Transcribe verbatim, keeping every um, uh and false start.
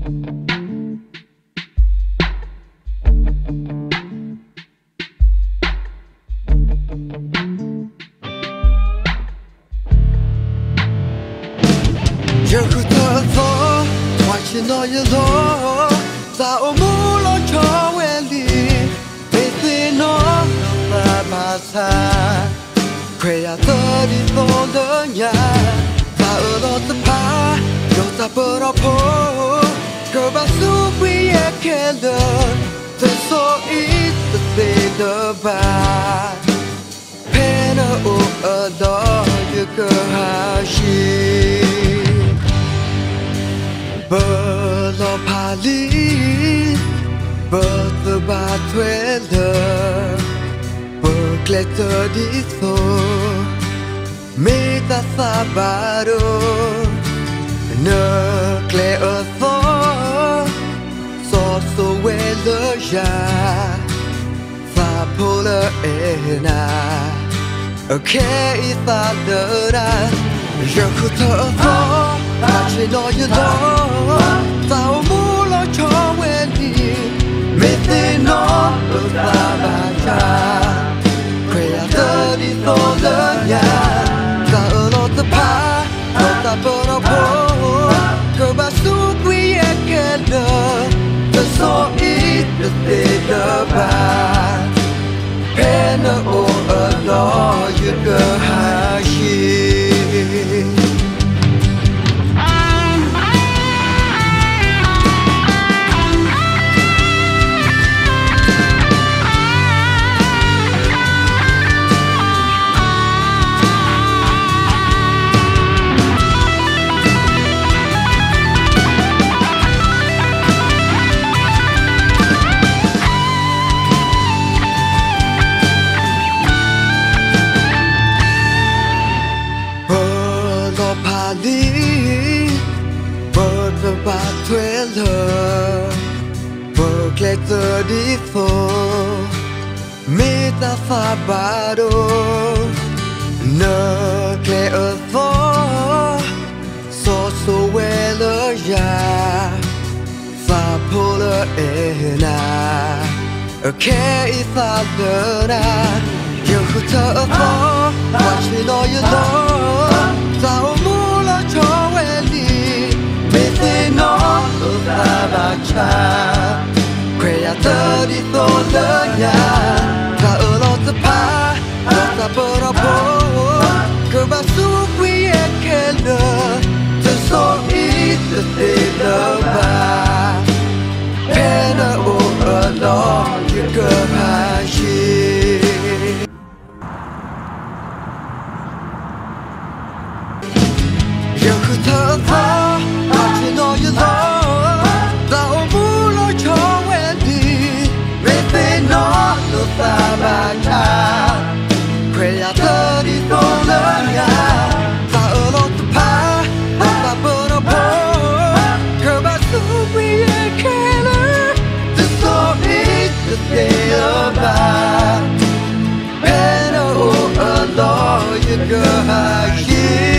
여기서 다시 너의 너 싸움으로 저웰리 Baby 너 바바사 괴야들이 쏟으냐 마을 어떡하 여자 벌어보 그바수 위에 캔들 들소 있을 때도 봐 펜을 얻어 유거하시 Bờ pali bờ ba thuê lờ bờ kẹt đi so mê ta sa ba đô nơ kẹt ở so so so quê lơ ya sa po lơ e na ở khe ta đỡ ra giờ khu thở so ta chỉ nói như đó sao muốn lo cho quên đi mê tên nó ở xa bà cha khỏe tớ đi tô lớn nhà ta ở lo tập phá lo ta bơ nó bố cơ bà suốt quý em kê nơ tớ số ít được tê đỡ bà phê nơ ô ở đó như cơ hà chi ba thuê lờ bờ kẹt giờ đi phố mê ta pha ba đô nơ kẹt ở phố so so quê lơ ya pha po lơ e na ở khe y pha lơ na yêu khu thở phố qua chỉ nói như đó sao muốn lo cho em đi mê nó ở xa bà cha khỏe tớ đi tô lớn nhà ta ở lo tập phá lo ta bơ ra bố cơ bà suốt quý em kê nơ tớ số ít tớ tê đỡ bà phê nơ ô ở đó như cơ hà chi yêu khu thở thở chỉ nói như đó tao muốn lo cho em đi về phía nó được ta bà cha khỏe tớ đi tô lớn nhà ta ở lo tập phá lo ta bơ nó bố cơ bà suốt quý em kê lơ từ số ít từ tê ở bà phê nó ô ở đó như cơ hà chi